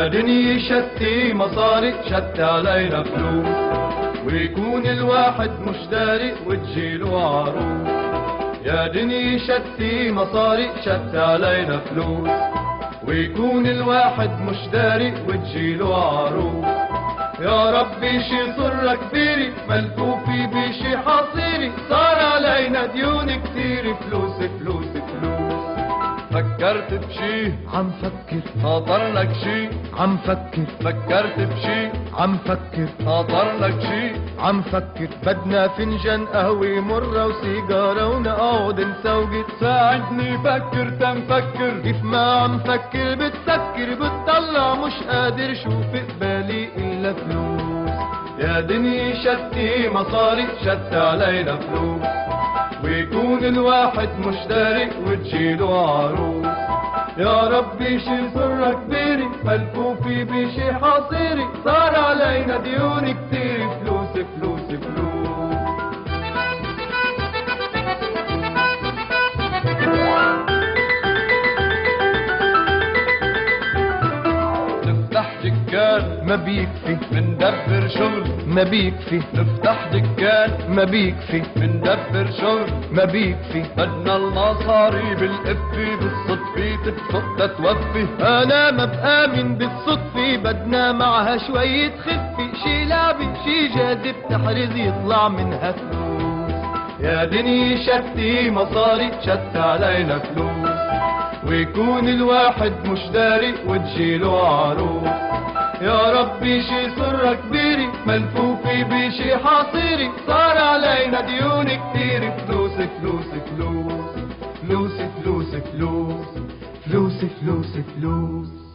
يا دنيا شتي مصاري شتي علينا فلوس، ويكون الواحد مش داري وتجيله عروس. يا دنيا شتي مصاري شتي علينا فلوس، ويكون الواحد مش داري وتجيله عروس. يا ربي شي صرة كبيرة ملفوفي بشي حصيري، صار علينا ديون كتير، فلوس فلوس فلوس. فكرت بشي عم فكر، خاطر لك شي عم فكر، فكرت بشي عم فكر، خاطر لك شي عم فكر. بدنا فنجان قهوة مرة وسيجارة ونقعد نسوق. ساعدني فكر تنفكر، كيف ما عم فكر بتسكر، بتطلع مش قادر شوف قبالي إلا فلوس. يا دنيا شتي مصاري شتي علينا فلوس، ويكون الواحد مش داري وتجيله عروس. يا ربي شي صرة كبيرة ملفوفي بشي حصيري، صار علينا ديون كتير، فلوس فلوس فلوس. نفتح دكان ما بيكفي، مندبر شغل ما بيكفي، نفتح دكان ما بيكفي، مندبر شغل ما بيكفي. بدنا المصاري بالقفي، بالصدفة تتفق توفي. أنا ما بآمن بالصدفة، بدنا معها شوية خفة، شي لعبة شي جاذب تحرز يطلع منها فلوس. يا دنيا شتي مصاري شتي علينا فلوس، ويكون الواحد مش داري وتجيله عروس. يا ربي شي صرة كبيرة ملفوفة بشي حصيري، صار علينا ديون كتير، فلوس فلوس فلوس. فلوس فلوس فلوس، فلوس فلوس فلوس.